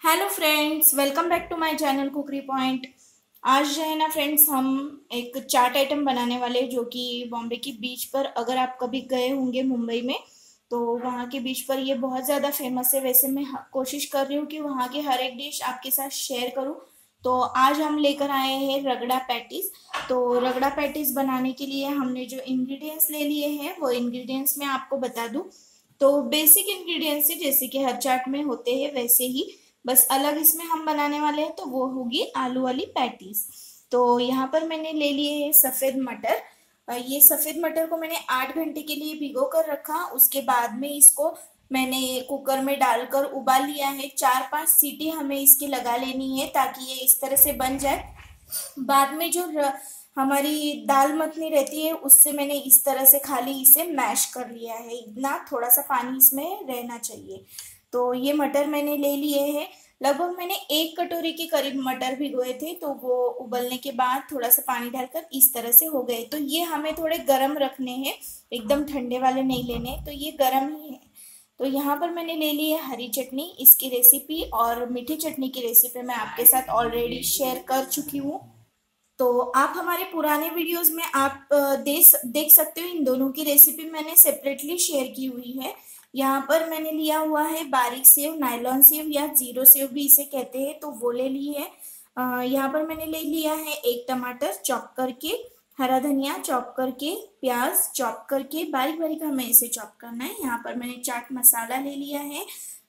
Hello friends, welcome back to my channel cookery point. आज जो है ना फ्रेंड्स, हम एक चाट आइटम बनाने वाले हैं जो कि बॉम्बे की बीच पर, अगर आप कभी गए होंगे मुंबई में, तो वहाँ के बीच पर ये बहुत ज़्यादा फेमस है। वैसे मैं कोशिश कर रही हूँ कि वहाँ की हर एक डिश आपके साथ शेयर करूँ। तो आज हम लेकर आए हैं रगड़ा पैटीज। तो रगड़ा पैटीज बनाने के लिए हमने जो इंग्रेडिएंट्स ले लिए हैं वो इंग्रेडिएंट्स मैं आपको बता दूँ। तो बेसिक इंग्रेडिएंट्स है, जैसे कि हर चाट में होते हैं वैसे ही, बस अलग इसमें हम बनाने वाले हैं, तो वो होगी आलू वाली पैटीज। तो यहाँ पर मैंने ले लिए हैं सफ़ेद मटर। ये सफ़ेद मटर को मैंने 8 घंटे के लिए भिगो कर रखा। उसके बाद में इसको मैंने कुकर में डालकर उबाल लिया है। 4-5 सीटी हमें इसकी लगा लेनी है ताकि ये इस तरह से बन जाए। बाद में जो हमारी दाल मखनी रहती है उससे मैंने इस तरह से खाली इसे मैश कर लिया है। इतना थोड़ा सा पानी इसमें रहना चाहिए। तो ये मटर मैंने ले लिए हैं। लगभग मैंने 1 कटोरी के करीब मटर भिगोए थे, तो वो उबलने के बाद थोड़ा सा पानी डालकर इस तरह से हो गए। तो ये हमें थोड़े गर्म रखने हैं, एकदम ठंडे वाले नहीं लेने, तो ये गर्म ही है। तो यहाँ पर मैंने ले ली है हरी चटनी। इसकी रेसिपी और मीठी चटनी की रेसिपी मैं आपके साथ ऑलरेडी शेयर कर चुकी हूँ। तो आप हमारे पुराने वीडियोस में आप देख सकते हो, इन दोनों की रेसिपी मैंने सेपरेटली शेयर की हुई है। यहाँ पर मैंने लिया हुआ है बारीक सेव, नायलॉन सेव या जीरो सेव भी इसे कहते हैं, तो वो ले ली है। यहाँ पर मैंने ले लिया है एक टमाटर चॉप करके, हरा धनिया चॉप करके, प्याज चॉप करके, बारीक बारीक हमें इसे चॉप करना है। यहाँ पर मैंने चाट मसाला ले लिया है,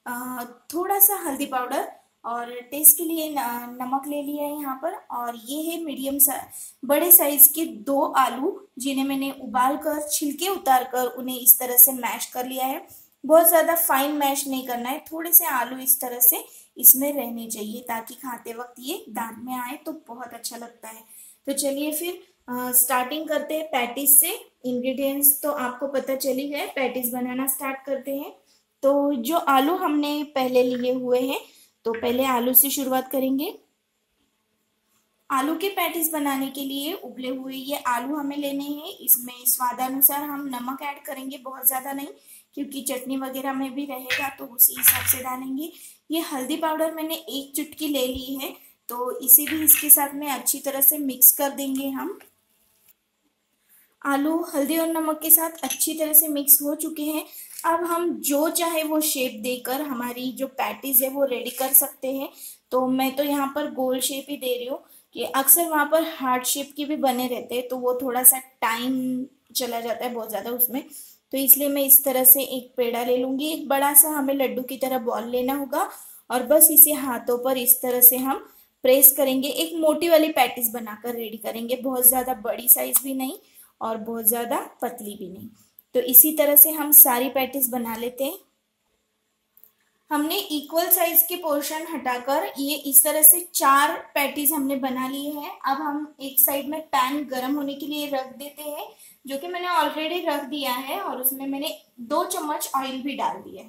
थोड़ा सा हल्दी पाउडर, और टेस्ट के लिए नमक ले लिया है यहाँ पर। और ये है बड़े साइज के 2 आलू, जिन्हें मैंने उबाल कर छिलके उतार कर उन्हें इस तरह से मैश कर लिया है। बहुत ज़्यादा फाइन मैश नहीं करना है, थोड़े से आलू इस तरह से इसमें रहने चाहिए ताकि खाते वक्त ये दांत में आए तो बहुत अच्छा लगता है। तो चलिए फिर स्टार्टिंग करते हैं पैटीज से। इंग्रेडिएंट्स तो आपको पता चली गए, पैटीज बनाना स्टार्ट करते हैं। तो जो आलू हमने पहले लिए हुए हैं, तो पहले आलू से शुरुआत करेंगे। आलू के पैटीज बनाने के लिए उबले हुए ये आलू हमें लेने हैं। इसमें स्वादानुसार हम नमक ऐड करेंगे, बहुत ज़्यादा नहीं, क्योंकि चटनी वगैरह में भी रहेगा तो उसी हिसाब से डालेंगे। ये हल्दी पाउडर मैंने 1 चुटकी ले ली है, तो इसे भी इसके साथ में अच्छी तरह से मिक्स कर देंगे हम। आलू हल्दी और नमक के साथ अच्छी तरह से मिक्स हो चुके हैं। अब हम जो चाहे वो शेप देकर हमारी जो पैटीज है वो रेडी कर सकते हैं। तो मैं तो यहाँ पर गोल शेप ही दे रही हूँ, कि अक्सर वहाँ पर हार्ट शेप के भी बने रहते हैं, तो वो थोड़ा सा टाइम चला जाता है बहुत ज़्यादा उसमें। तो इसलिए मैं इस तरह से एक पेड़ा ले लूँगी। एक बड़ा सा हमें लड्डू की तरह बॉल लेना होगा, और बस इसे हाथों पर इस तरह से हम प्रेस करेंगे। एक मोटी वाली पैटीज बनाकर रेडी करेंगे, बहुत ज़्यादा बड़ी साइज भी नहीं और बहुत ज़्यादा पतली भी नहीं। तो इसी तरह से हम सारी पैटीज बना लेते हैं। हमने इक्वल साइज के पोर्शन हटाकर ये इस तरह से 4 पैटीज हमने बना लिए हैं। अब हम एक साइड में पैन गरम होने के लिए रख देते हैं, जो कि मैंने ऑलरेडी रख दिया है, और उसमें मैंने 2 चम्मच ऑयल भी डाल दिया है।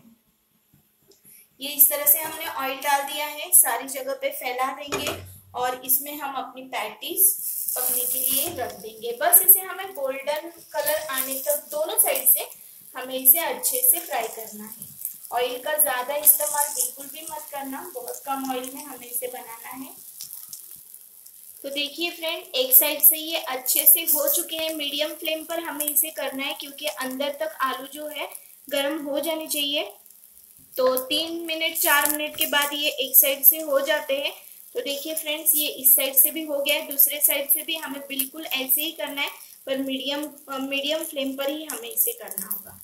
ये इस तरह से हमने ऑयल डाल दिया है, सारी जगह पे फैला देंगे, और इसमें हम अपनी पैटीज पकने के लिए रख देंगे। बस इसे हमें गोल्डन कलर आने तक दोनों साइड से हमें इसे अच्छे से फ्राई करना है। ऑयल का ज्यादा इस्तेमाल बिल्कुल भी मत करना, बहुत कम ऑयल में हमें इसे बनाना है। तो देखिए फ्रेंड, एक साइड से ये अच्छे से हो चुके हैं। मीडियम फ्लेम पर हमें इसे करना है, क्योंकि अंदर तक आलू जो है गर्म हो जाने चाहिए। तो 3 मिनट 4 मिनट के बाद ये एक साइड से हो जाते हैं। तो देखिए फ्रेंड्स, ये इस साइड से भी हो गया है, दूसरे साइड से भी हमें बिल्कुल ऐसे ही करना है, पर मीडियम फ्लेम पर ही हमें इसे करना होगा।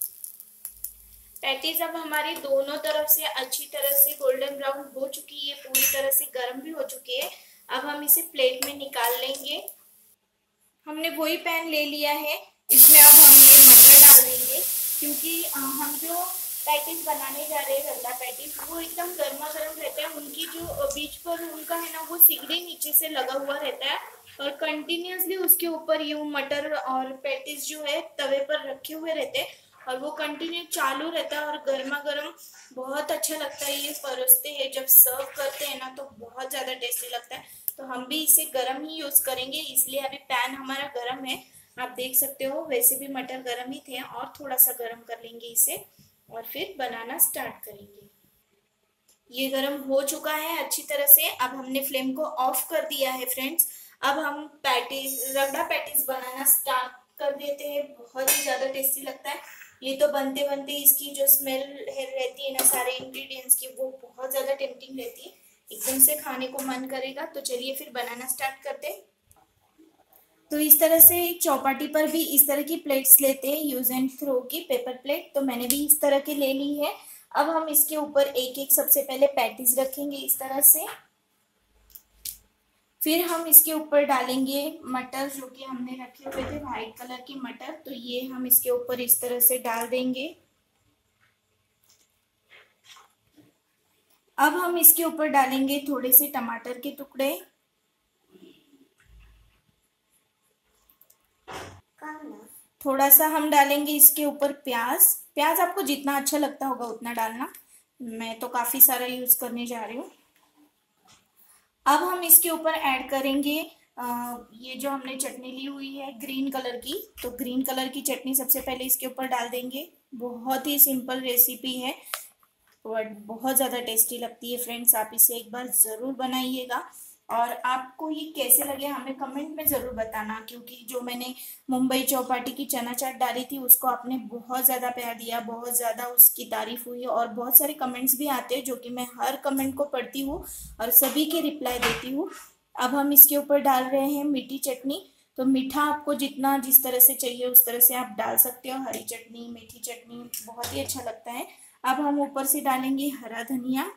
पैटीज अब हमारी दोनों तरफ से अच्छी तरह से गोल्डन ब्राउन हो चुकी है, पूरी तरह से गर्म भी हो चुकी है। अब हम इसे प्लेट में निकाल लेंगे। हमने वही पैन ले लिया है, इसमें अब हम ये मटर डाल देंगे, क्योंकि हम जो पैटीज बनाने जा रहे हैं रगड़ा पैटीज, वो एकदम गर्मा गर्म रहता है। उनकी जो बीच पर उनका है ना, वो सिगड़ी नीचे से लगा हुआ रहता है, और कंटिन्यूसली उसके ऊपर ये मटर और पैटीज जो है तवे पर रखे हुए रहते हैं, और वो कंटिन्यू चालू रहता है, और गर्मा गर्म बहुत अच्छा लगता है। ये परोसते हैं जब सर्व करते हैं ना, तो बहुत ज़्यादा टेस्टी लगता है। तो हम भी इसे गर्म ही यूज़ करेंगे, इसलिए अभी पैन हमारा गर्म है, आप देख सकते हो। वैसे भी मटर गर्म ही थे, और थोड़ा सा गर्म कर लेंगे इसे, और फिर बनाना स्टार्ट करेंगे। ये गरम हो चुका है अच्छी तरह से। अब हमने फ्लेम को ऑफ कर दिया है फ्रेंड्स। अब हम पैटीज, रगड़ा पैटीज बनाना स्टार्ट कर देते हैं। बहुत ही ज्यादा टेस्टी लगता है ये तो। बनते बनते इसकी जो स्मेल रहती है ना सारे इंग्रेडिएंट्स की, वो बहुत ज्यादा टेम्पटिंग रहती है, एकदम से खाने को मन करेगा। तो चलिए फिर बनाना स्टार्ट करते हैं। तो इस तरह से चौपाटी पर भी इस तरह की प्लेट्स लेते हैं, यूज एंड थ्रो की पेपर प्लेट। तो मैंने भी इस तरह की ले ली है। अब हम इसके ऊपर एक एक सबसे पहले पैटीज रखेंगे इस तरह से। फिर हम इसके ऊपर डालेंगे मटर, जो कि हमने रखे हुए थे व्हाइट कलर की मटर। तो ये हम इसके ऊपर इस तरह से डाल देंगे। अब हम इसके ऊपर डालेंगे थोड़े से टमाटर के टुकड़े। थोड़ा सा हम डालेंगे इसके ऊपर प्याज। प्याज आपको जितना अच्छा लगता होगा उतना डालना, मैं तो काफी सारा यूज करने जा रही हूँ। अब हम इसके ऊपर ऐड करेंगे ये जो हमने चटनी ली हुई है ग्रीन कलर की। तो ग्रीन कलर की चटनी सबसे पहले इसके ऊपर डाल देंगे। बहुत ही सिंपल रेसिपी है बट बहुत ज़्यादा टेस्टी लगती है फ्रेंड्स। आप इसे एक बार ज़रूर बनाइएगा। और आपको ये कैसे लगे हमें कमेंट में ज़रूर बताना, क्योंकि जो मैंने मुंबई चौपाटी की चना चाट डाली थी उसको आपने बहुत ज़्यादा प्यार दिया, बहुत ज़्यादा उसकी तारीफ हुई और बहुत सारे कमेंट्स भी आते हैं, जो कि मैं हर कमेंट को पढ़ती हूँ और सभी के रिप्लाई देती हूँ। अब हम इसके ऊपर डाल रहे हैं मीठी चटनी। तो मीठा आपको जितना जिस तरह से चाहिए उस तरह से आप डाल सकते हो। हरी चटनी, मीठी चटनी बहुत ही अच्छा लगता है। अब हम ऊपर से डालेंगे हरा धनिया।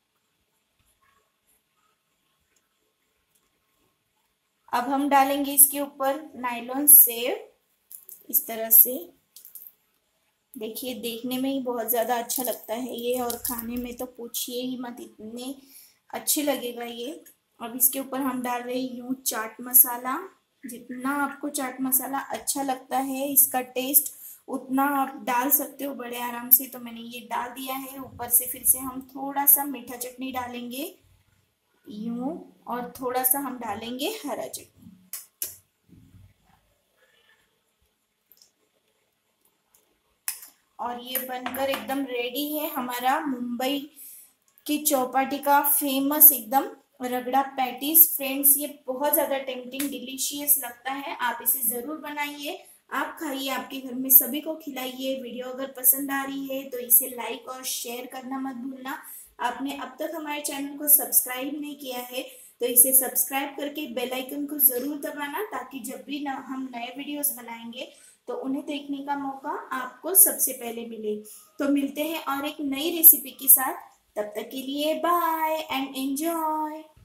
अब हम डालेंगे इसके ऊपर नायलॉन सेव इस तरह से। देखिए देखने में ही बहुत ज़्यादा अच्छा लगता है ये, और खाने में तो पूछिए ही मत, इतने अच्छे लगेगा ये। अब इसके ऊपर हम डाल रहे हैं यूं चाट मसाला। जितना आपको चाट मसाला अच्छा लगता है इसका टेस्ट उतना आप डाल सकते हो बड़े आराम से। तो मैंने ये डाल दिया है। ऊपर से फिर से हम थोड़ा सा मीठा चटनी डालेंगे यूं, और थोड़ा सा हम डालेंगे हरा चटनी। और ये बनकर एकदम रेडी है हमारा मुंबई की चौपाटी का फेमस एकदम रगड़ा पैटीज। फ्रेंड्स ये बहुत ज्यादा टेम्पटिंग डिलीशियस लगता है, आप इसे जरूर बनाइए, आप खाइए, आपके घर में सभी को खिलाइए। वीडियो अगर पसंद आ रही है तो इसे लाइक और शेयर करना मत भूलना। आपने अब तक हमारे चैनल को सब्सक्राइब नहीं किया है तो इसे सब्सक्राइब करके बेल आइकन को जरूर दबाना, ताकि जब भी हम नए वीडियोस बनाएंगे तो उन्हें देखने का मौका आपको सबसे पहले मिले। तो मिलते हैं और एक नई रेसिपी के साथ, तब तक के लिए बाय एंड एंजॉय।